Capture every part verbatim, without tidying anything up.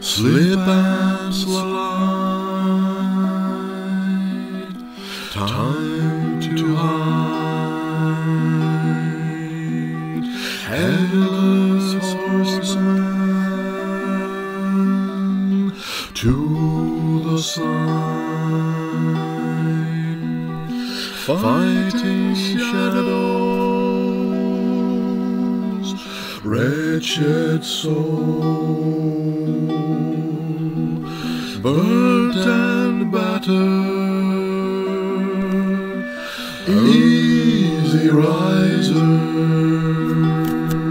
Slip and slide, time to hide, headless horseman to the side, fighting shadows, wretched soul, burnt and battered, easy risers.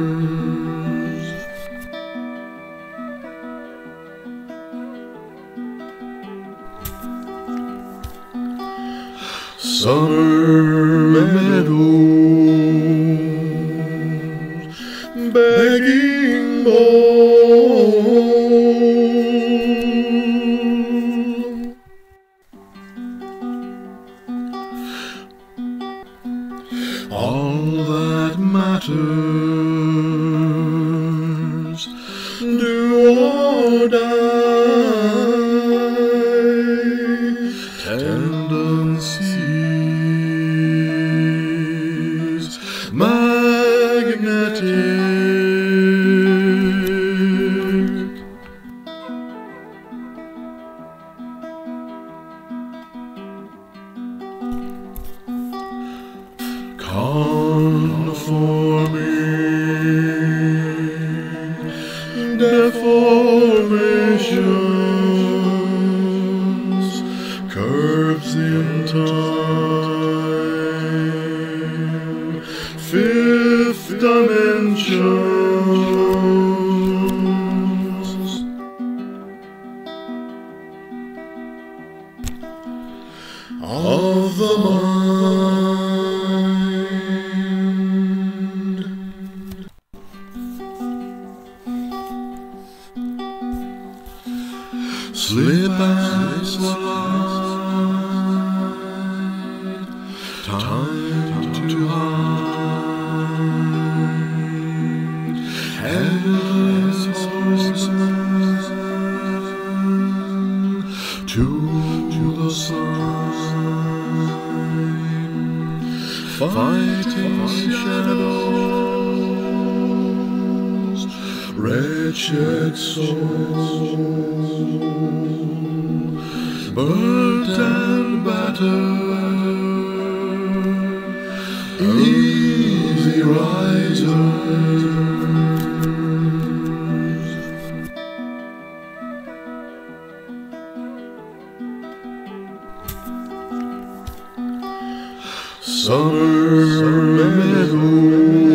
Summer meadows, begging bowl, all that matters, do or die, tendencies magnetic, conforming deformations, curves in time, fifth dimensions, of the mind. Slip and slide, time to hide, headless horseman to the side, fighting shadows, wretched soul, burnt and battered, easy risers. Summer meadows,